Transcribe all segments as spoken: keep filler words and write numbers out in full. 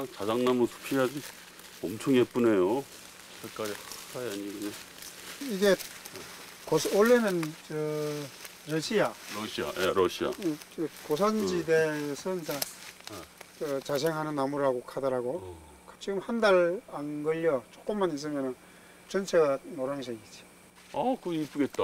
자작나무 숲이 아주 엄청 예쁘네요. 색깔이 하얀이 그냥. 이게 고스, 원래는 저 러시아. 러시아, 예, 러시아. 음, 저 고산지대에서 음. 이제 저 자생하는 나무라고 하더라고. 어. 지금 한 달 안 걸려 조금만 있으면 전체가 노란색이지. 아, 그거 이쁘겠다.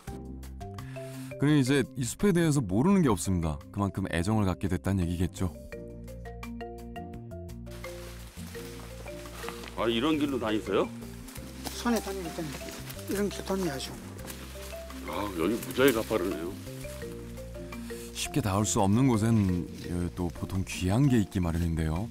그는 이제 이 숲에 대해서 모르는 게 없습니다. 그만큼 애정을 갖게 됐다는 얘기겠죠. 아, 이런 길로 다니세요? 산에 다니기 때문에 이런 길 다녀야죠. 아, 여기 무지하게 가파르네요. 쉽게 닿을 수 없는 곳엔 또 보통 귀한 게 있기 마련인데요.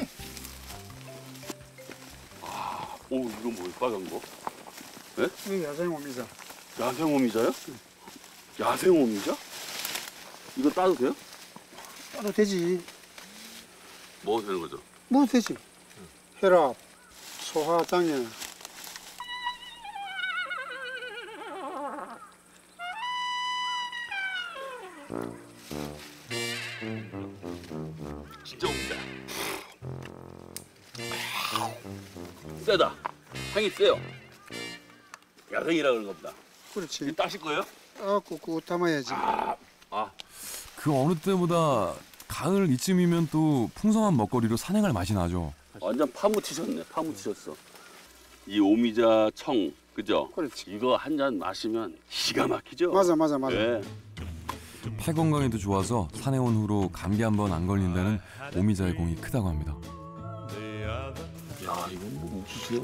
아, 오, 이거 뭐예요? 빨간 거? 네? 이게 야생오미자. 야생오미자요? 응. 야생오미자? 이거 따도 돼요? 따도 되지. 먹어도 되는 거죠? 먹어도 되지. 응. 혈압, 소화장애. 진짜 오미자. 세다. 향이 세요. 야생이라 그런가 보다. 그렇지. 이거 따실 거예요? 아, 그거 담아야지. 아, 아. 그 어느 때보다 가을 이쯤이면 또 풍성한 먹거리로 산행할 맛이 나죠. 완전 파묻히셨네. 파묻히셨어. 이 오미자 청, 그죠? 그렇지. 이거 한 잔 마시면 기가 막히죠? 맞아, 맞아, 맞아. 네. 팔 건강에도 좋아서 산에 온 후로 감기 한 번 안 걸린다는 오미자의 공이 크다고 합니다. 야, 이건 뭐 옥수수요?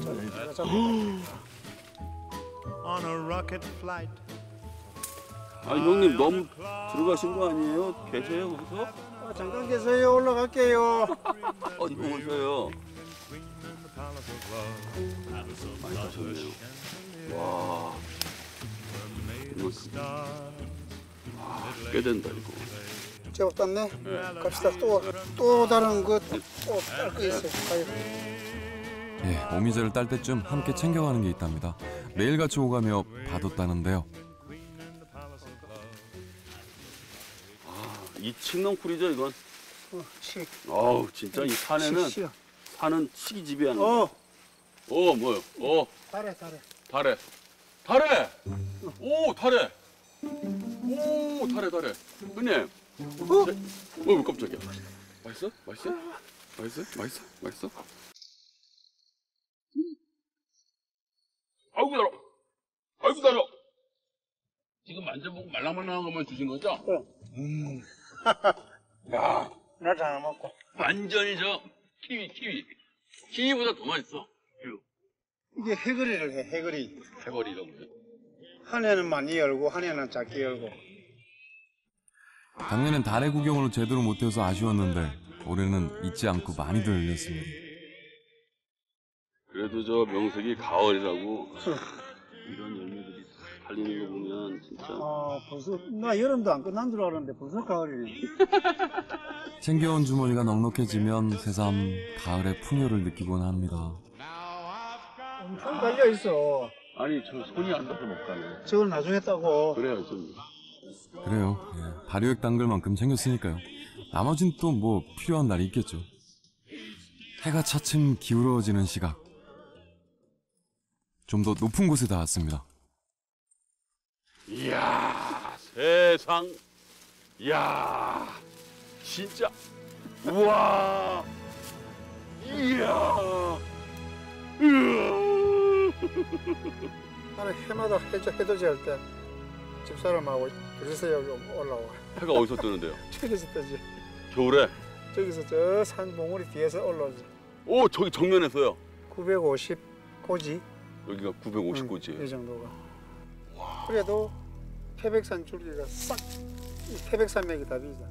아, 형님 너무 들어가신 거 아니에요? 계세요, 거기서? 아, 잠깐 계세요. 올라갈게요. 어디 오세요? 많이 가셨네요. 와, 이만큼. 아, 꽤 된다 이거. 제법 땄네. 네. 갑시다. 또, 또 다른 거 또 딸 거 있어요. 가요. 예, 오미자를 딸 때쯤 함께 챙겨가는 게 있답니다. 매일같이 오가며 봐뒀다는데요. 아, 이 칡넝쿨이죠 이건? 어, 치. 아우, 진짜 이 산에는 치, 산은 칡이 지배하는 거. 어. 어, 뭐요? 어. 달에, 달에. 달에. 달에. 오, 달에. 오, 달에, 달에. 형님. 어? 어, 깜짝이야. 맛있어? 맛있어? 맛있어? 맛있어? 맛있어? 아이고 달아. 아이고 달아. 지금 만져보고 말랑말랑한 것만 주신 거죠? 응. 음. 야, 나도 하나 먹고. 완전히 저 키위, 키위. 키위보다 더 맛있어. 이게 해거리를 해, 해거리. 해거리라고 해요. 한 해는 많이 열고 한 해는 작게 열고. 작년엔 달의 구경을 제대로 못해서 아쉬웠는데 올해는 잊지 않고 많이들 열렸습니다. 그래도 저 명색이 가을이라고 이런 열매들이 달리는 거 보면 진짜. 아, 벌써 나 여름도 안 끝난 줄 알았는데 벌써 가을이네. 챙겨온 주머니가 넉넉해지면 새삼 가을의 풍요를 느끼곤 합니다. 엄청 달려 있어. 아니, 저 손이 안 닿아서 못 가네. 저걸 나중에 따고. 그래요, 좀. 그래요. 예, 발효액 담글 만큼 챙겼으니까요. 나머진 또 뭐 필요한 날이 있겠죠. 해가 차츰 기울어지는 시각. 좀 더 높은 곳에 닿았습니다. 이야, 세상. 이야, 진짜. 우와. 이야. 으아. 나는 해마다 해저, 해돋이 할 때 집사람하고 둘이서 여기 올라와. 해가 어디서 뜨는데요? 저기서 뜨지. 겨울에? 저기서 저 산 봉우리 뒤에서 올라오지. 오, 저기 정면에서요? 구백오십 고지. 여기가 구백오십 고지예요. 응, 이 정도가. 와. 그래도 태백산 줄기가 싹 이 태백산맥이 답이죠.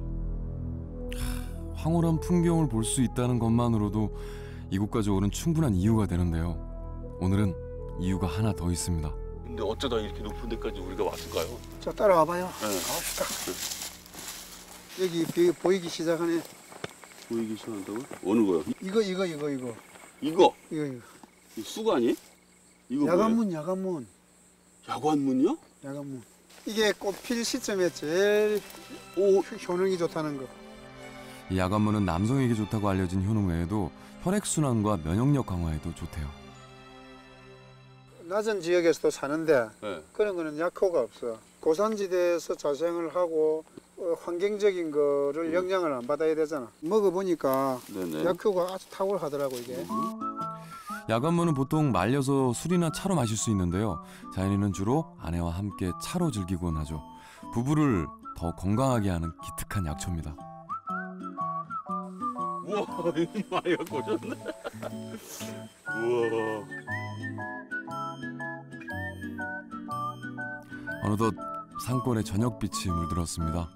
황홀한 풍경을 볼 수 있다는 것만으로도 이곳까지 오는 충분한 이유가 되는데요. 오늘은 이유가 하나 더 있습니다. 근데 어쩌다 이렇게 높은 데까지 우리가 왔을까요? 자, 따라와봐요. 네. 가봅시다. 네. 여기 비, 보이기 시작하네. 보이기 시작한다고? 어느 거요? 이거 이거 이거 이거 이거? 이거 이거. 이 쑥아니? 이거 야간문 야간문. 야관문이요? 야간문. 이게 꽃 필 시점에 제일 오 효능이 좋다는 거. 이 야간무는 남성에게 좋다고 알려진 효능 외에도 혈액순환과 면역력 강화에도 좋대요. 낮은 지역에서도 사는데 네. 그런 거는 약효가 없어. 고산지대에서 자생을 하고 어, 환경적인 거를 영향을 안 받아야 되잖아. 먹어보니까 네네. 약효가 아주 탁월하더라고 이게. 야간무는 보통 말려서 술이나 차로 마실 수 있는데요. 자연이는 주로 아내와 함께 차로 즐기곤 하죠. 부부를 더 건강하게 하는 기특한 약초입니다. 우와, 이 많이 갖고 오셨네. 우와. 어느덧 산골에 저녁빛이 물들었습니다.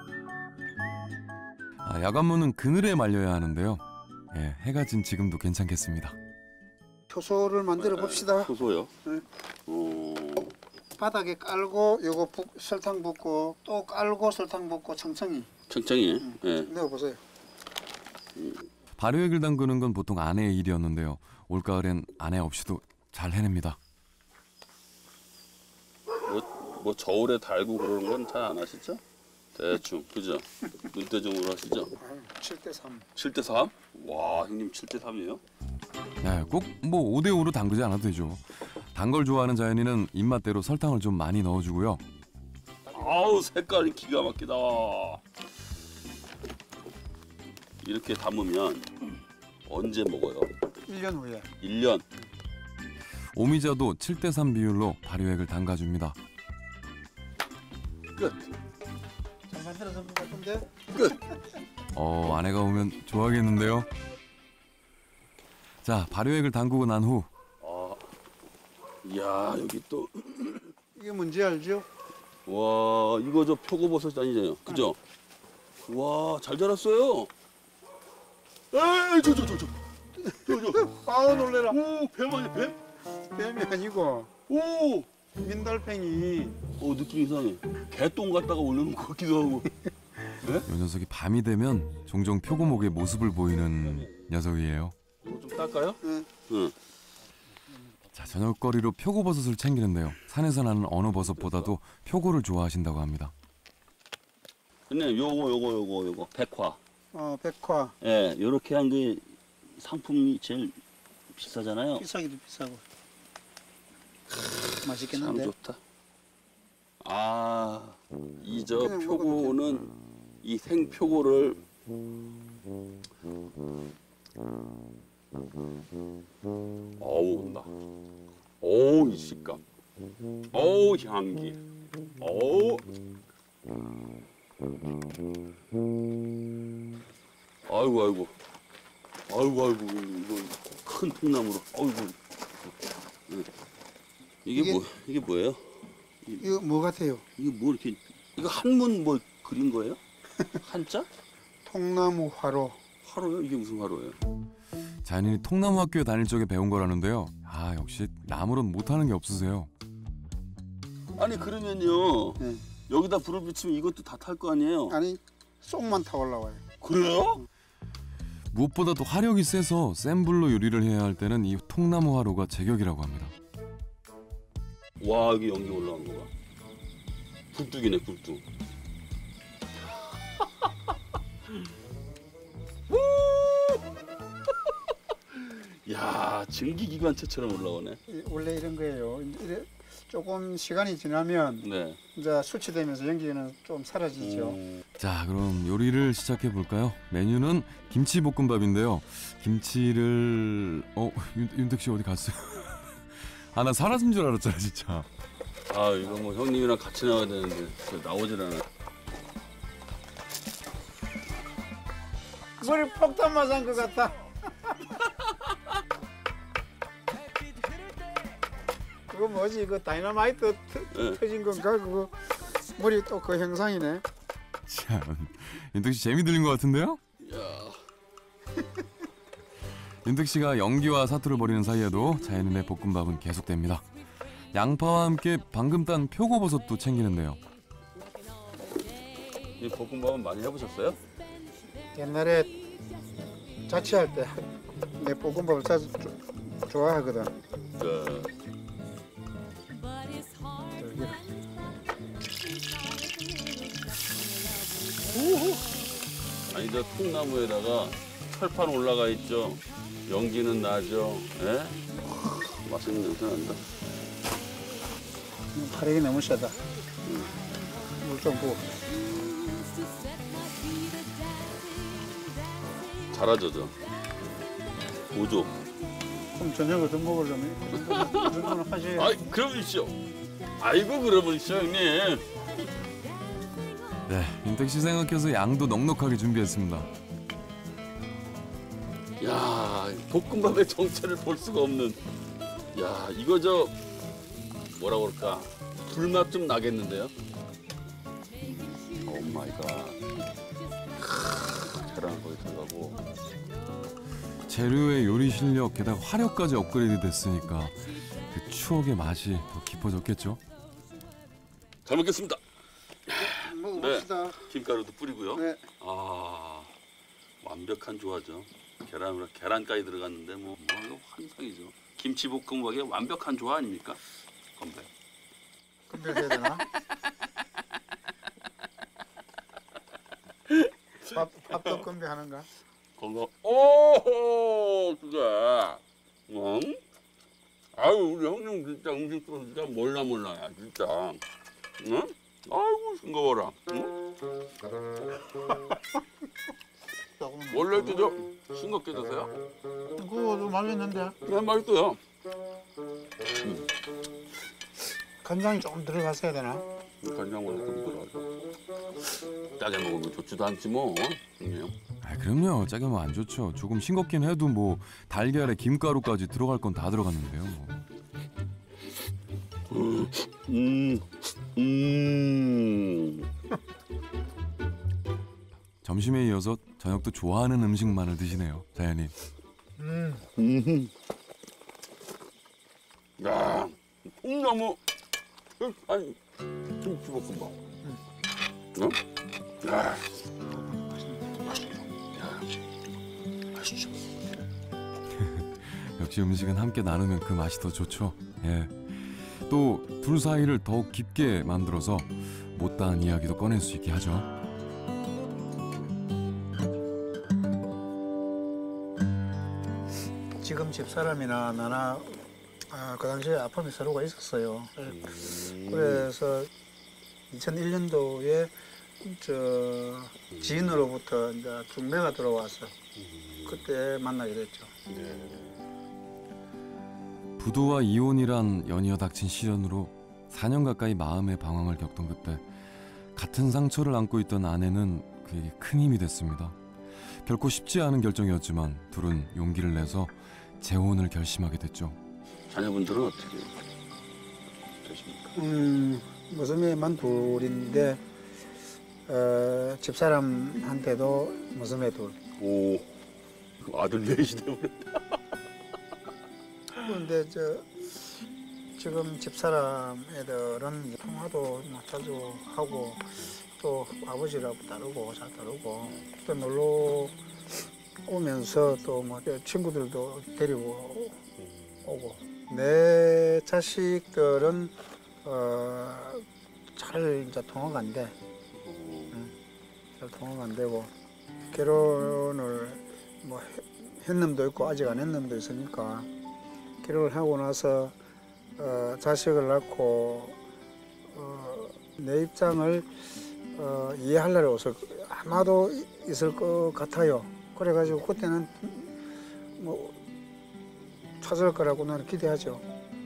아, 야간무는 그늘에 말려야 하는데요. 예, 해가 진 지금도 괜찮겠습니다. 효소를 만들어 봅시다. 효소요? 네. 어. 바닥에 깔고 요거 붓, 설탕 붓고 또 깔고 설탕 붓고 청청이 청청이. 예. 넣어보세요. 발효액을 담그는 건 보통 아내의 일이었는데요. 올가을엔 아내 없이도 잘 해냅니다. 뭐, 뭐 저울에 달고 그러는 건 잘 안 하시죠? 대충, 그죠? 눈대중으로 하시죠? 칠 대 삼. 칠 대 삼? 와, 형님 칠 대 삼이에요? 네, 꼭 뭐 오 대 오로 담그지 않아도 되죠. 단 걸 좋아하는 자연이는 입맛대로 설탕을 좀 많이 넣어주고요. 아우, 색깔이 기가 막히다. 이렇게 담으면 언제 먹어요? 일 년 후에. 일 년. 오미자도 칠 대 삼 비율로 발효액을 담가줍니다. 끝. 잘 만들어서 것 같은데? 끝. 어, 아내가 오면 좋아하겠는데요. 자, 발효액을 담그고 난 후 아, 이야, 여기 또. 이게 뭔지 알죠? 와, 이거 저 표고버섯 아니잖아요. 그죠? 와, 잘 자랐어요. 에이, 저, 저, 저, 저. 저, 저. 아우 놀래라. 오, 뱀 아니야, 뱀? 뱀이 아니고 오! 민달팽이. 어, 느낌 이상해. 개똥 갖다가 올려놓은 것 같기도 하고. 이 녀석이 밤이 되면 종종 표고목의 모습을 보이는 녀석이에요. 이거 좀 닦아요? 응. 응. 자, 저녁거리로 표고버섯을 챙기는데요. 산에서 나는 어느 버섯보다도 표고를 좋아하신다고 합니다. 근데 요거, 요거, 요거, 요거. 백화. 어 백화. 예, 요렇게 한 게 상품이 제일 비싸잖아요. 비싸기도 비싸고. 참 맛있겠는데? 좋다. 아, 이 저 그냥 표고는 이 생표고를 어우 온다. 어우 이 식감. 어우 향기. 어우. 아이고 아이고. 아이고 아이고 이거 큰 통나무로. 아이고. 이게, 이게- 뭐 이게 뭐예요? 이거 뭐 같아요? 이게 뭐 이렇게 이거 한문 뭐 그린 거예요? 한자? 통나무 화로. 화로요? 이게 무슨 화로예요? 자연인이 통나무 학교에 다닐 적에 배운 거라는데요. 아, 역시 나무론 못하는 게 없으세요. 아니 그러면요 네. 여기다 불을 붙이면 이것도 다 탈 거 아니에요? 아니 쏙만 타 올라와요. 그래요? 무엇보다도 화력이 세서 센 불로 요리를 해야 할 때는 이 통나무 화로가 제격이라고 합니다. 와 여기 연기 올라온 거가 굴뚝이네 굴뚝. 야 증기기관차처럼 올라오네. 이- 원래 이런 거예요. 이래 조금 시간이 지나면 네. 이제 수치되면서 연기는 좀 사라지죠. 음, 자, 그럼 요리를 시작해 볼까요? 메뉴는 김치볶음밥인데요. 김치를 어 윤, 윤택 씨 어디 갔어요? 아, 나 사라진 줄 알았잖아 진짜. 아 이거 뭐 형님이랑 같이 나와야 되는데 저 나오질 않아. 머리 폭탄 맞은 것 같다. 그거 뭐지? 이거 다이너마이트 터, 네. 터진 건가? 그거 머리 또 그 형상이네. 참, 윤택 씨 재미 들린 것 같은데요? 야. 윤택 씨가 연기와 사투를 벌이는 사이에도 자연인의 볶음밥은 계속됩니다. 양파와 함께 방금 딴 표고버섯도 챙기는데요. 이 볶음밥은 많이 해보셨어요? 옛날에 자취할 때 내 볶음밥을 자주 조- 좋아하거든. 그 아니 저 통나무에다가 철판 올라가 있죠. 연기는 나죠. 예? 맛있는 냄새 난다. 화력이 너무 세다. 물 좀 부어. 잘하죠, 저. 오조. 그럼 저녁을 더 먹으려면 이 정도는, 이 정도는 하셔야. 아이, 그러시죠. 아이고, 그러시죠, 형님. 네, 윤택 씨 생각해서 양도 넉넉하게 준비했습니다. 야, 볶음밥의 정체를 볼 수가 없는. 야, 이거 저 뭐라 그럴까? 불맛 좀 나겠는데요? 오 마이 갓. 계란 거기 들어가고. 재료의 요리 실력 게다가 화력까지 업그레이드 됐으니까 그 추억의 맛이 더 깊어졌겠죠. 잘 먹겠습니다. 먹어봅시다. 김가루도 뿌리고요. 네. 아, 완벽한 조화죠. 계란 계란까지 들어갔는데 뭐, 뭐 이거 환상이죠. 김치볶음밥의 완벽한 조화 아닙니까? 건배. 건배 해야 되나? 밥 밥도 건배하는가? 건강. 오, 그게. 응? 아유, 우리 형님 진짜 음식 도 진짜 몰라 몰라야 진짜. 응? 아이고 싱거워라. 응? 원래도 저 싱겁게 드세요? 그거도 맛있는데 네, 맛있어요. 간장이 좀 들어갔어야 되나? 간장으로 좀 들어가죠. 짜게 먹으면 좋지도 않지 뭐. 형님. 아, 그럼요. 짜게 뭐 안 좋죠. 조금 싱겁긴 해도 뭐 달걀에 김가루까지 들어갈 건 다 들어갔는데요. 뭐. 음, 음. 점심에 이어서 저녁도 좋아하는 음식만을 드시네요, 자연인. 음. 음. 야, 통나무. 아니, 김치볶음밥. 응? 야, 맛있죠. 역시 음식은 함께 나누면 그 맛이 더 좋죠. 예. 또 둘 사이를 더욱 깊게 만들어서 못다한 이야기도 꺼낼 수 있게 하죠. 지금 집사람이나 나나 아, 그 당시에 아픔이 서로가 있었어요. 그래서 이천일 년도에 저 지인으로부터 이제 중매가 들어와서 그때 만나게 됐죠. 부도와 이혼이란 연이어 닥친 시련으로 사 년 가까이 마음의 방황을 겪던 그때 같은 상처를 안고 있던 아내는 그에게 큰 힘이 됐습니다. 결코 쉽지 않은 결정이었지만 둘은 용기를 내서 재혼을 결심하게 됐죠. 자녀분들은 어떻게 되십니까? 음, 무스매만 둘인데 어, 집사람한테도 무스매 둘. 오, 아들 넷이네. 그런데 저 지금 집사람 애들은 통화도 뭐 자주 하고 또 아버지라고 다르고 잘 다르고 또 놀러 오면서 또 뭐 친구들도 데리고 오고 내 자식들은 어, 잘 이제 통화가 안 돼. 응, 잘 통화가 안 되고 결혼을 뭐 했 놈도 있고 아직 안 했 놈도 있으니까 결혼을 하고 나서 어, 자식을 낳고 어, 내 입장을 어, 이해하려고 있을, 아마도 있을 것 같아요. 그래가지고 그때는 뭐 찾을 거라고 나는 기대하죠.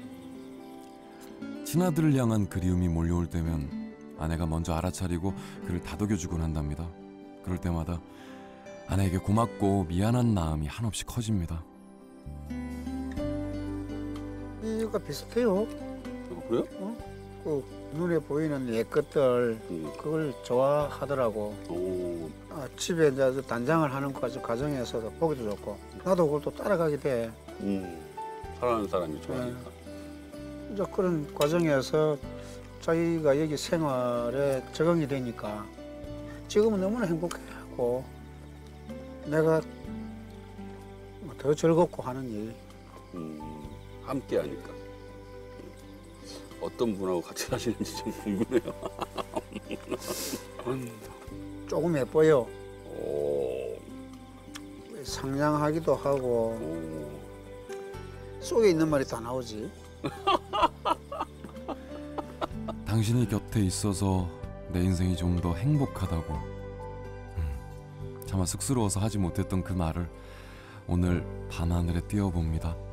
친아들을 향한 그리움이 몰려올 때면 아내가 먼저 알아차리고 그를 다독여주곤 한답니다. 그럴 때마다 아내에게 고맙고 미안한 마음이 한없이 커집니다. 이가 비슷해요. 어, 그래요? 그 눈에 보이는 옛 것들 음. 그걸 좋아하더라고. 오, 아, 집에 이제 단장을 하는 거 가정에서도 보기도 좋고 나도 그걸 또 따라가게 돼. 음, 사랑하는 사람이 좋아하니까. 이제 그런 과정에서 자기가 여기 생활에 적응이 되니까 지금은 너무나 행복해하고 내가 더 즐겁고 하는 일. 음, 함께 하니까. 어떤 분하고 같이 하시는지 좀 궁금해요. 조금 예뻐요. 오. 상냥하기도 하고 오. 속에 있는 말이 다 나오지. 당신이 곁에 있어서 내 인생이 좀 더 행복하다고. 음, 차마 쑥스러워서 하지 못했던 그 말을 오늘 밤하늘에 띄워봅니다.